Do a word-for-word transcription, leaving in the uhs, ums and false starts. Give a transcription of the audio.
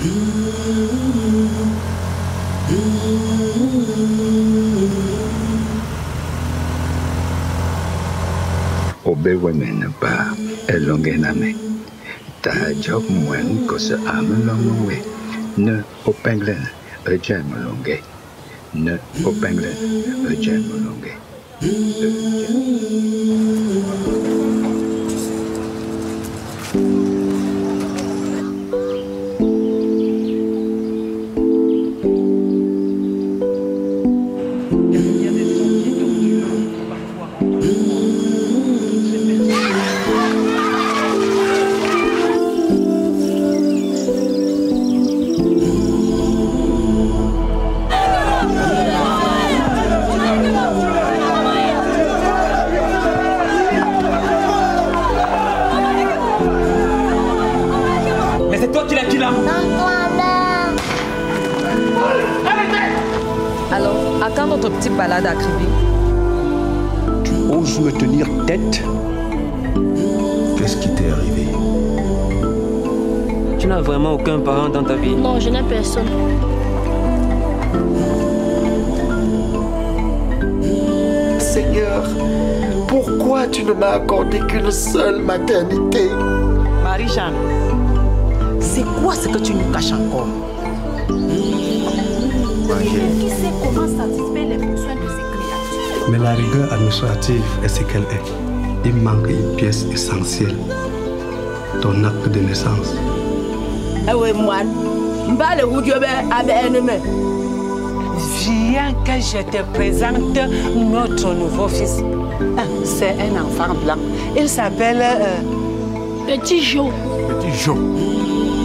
Obe women ba elonge name. Ta job mwen ko se am longwe. Ne openglen e jam longe. Ne openglen e jam longe. Balade à Kribi. Tu oses me tenir tête? Qu'est-ce qui t'est arrivé? Tu n'as vraiment aucun parent dans ta vie? Non, je n'ai personne. Seigneur, pourquoi tu ne m'as accordé qu'une seule maternité? Marie-Jeanne, c'est quoi ce que tu nous caches encore? Qui sait comment satisfaire les besoins de ces créatures? Mais la rigueur administrative est ce qu'elle est. Il manque une pièce essentielle, ton acte de naissance. Eh oui, moi, viens que je te présente notre nouveau fils. C'est un enfant blanc. Il s'appelle... Euh... Petit Jo. Petit Jo.